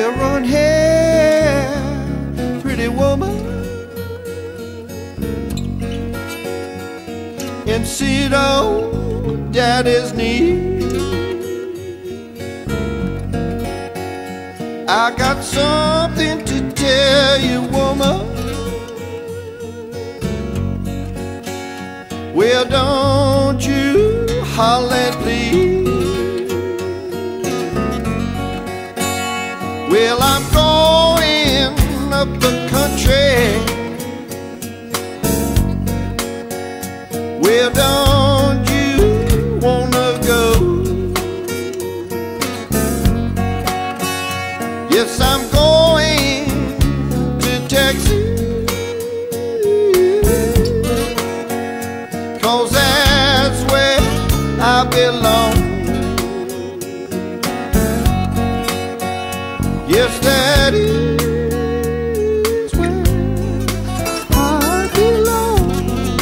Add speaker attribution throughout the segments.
Speaker 1: run hair, pretty woman, and sit on daddy's knee. I got something to tell you, woman. Well, don't you holler, please. Well, I'm going up the country. Well, don't you wanna go? Yes, I'm going to Texas, 'cause that's where I belong. Yes, that is where I belong.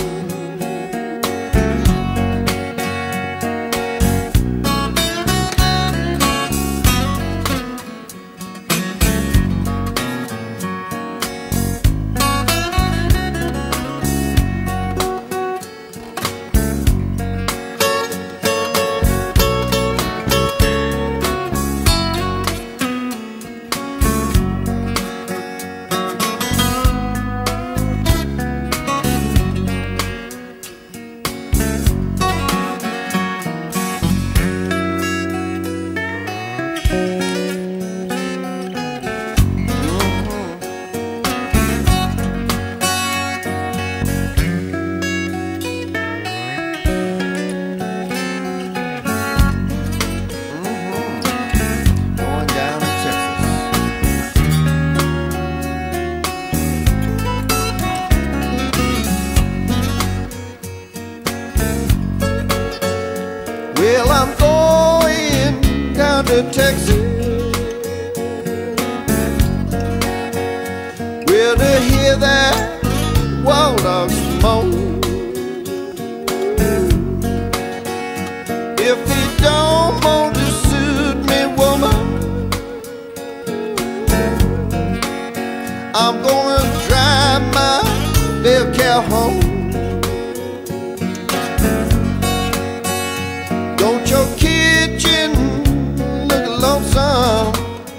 Speaker 1: Well, I'm going down to Texas. Well, to hear that wild Ox Moan. If he don't want to suit me, woman, I'm gonna drive my bell cow home. Don't your kitchen look lonesome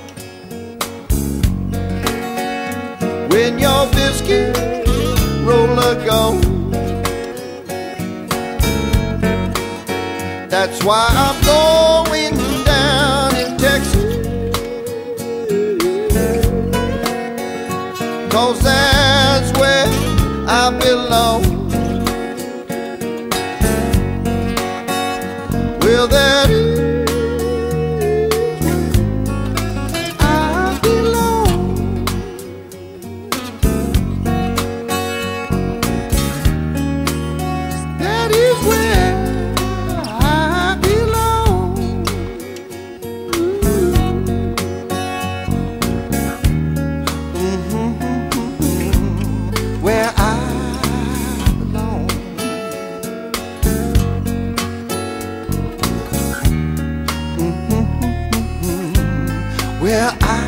Speaker 1: when your biscuit roller gone? That's why I'm going down in Texas, 'cause that's where I belong. Well, that is where I belong. That is where I belong. Where I belong. Where I